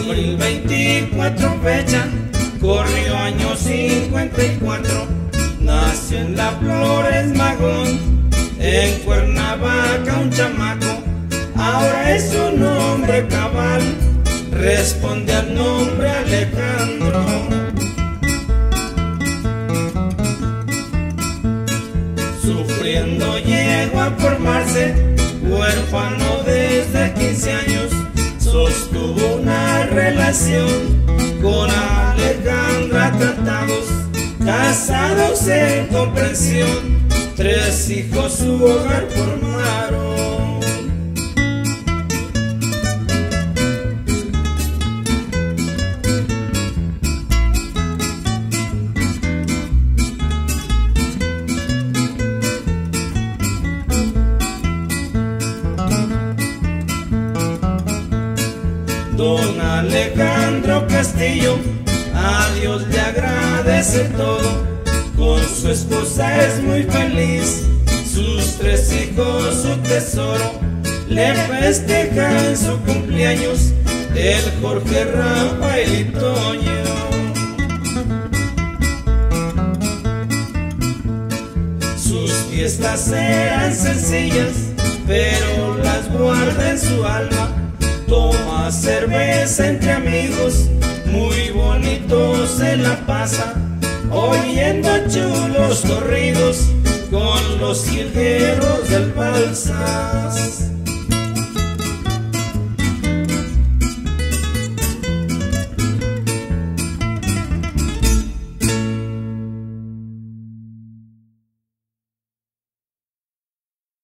Abril 24 fecha, corrió año 54, nació en la Flores Magón, en Cuernavaca un chamaco, ahora es su nombre cabal, responde al nombre Alejandro. Sufriendo llegó a formarse, huérfano desde 15 años, sostuvo una relación con Alejandra tratados, casados en comprensión, 3 hijos su hogar formaron. Don Alejandro Castillo a Dios le agradece todo, con su esposa es muy feliz, sus 3 hijos su tesoro, le festejan su cumpleaños el Jorge, Rafael y Toño. Sus fiestas eran sencillas, pero las guarda en su alma. Toma cerveza entre amigos, muy bonito se la pasa, oyendo chulos corridos con los jilgueros del Balsas.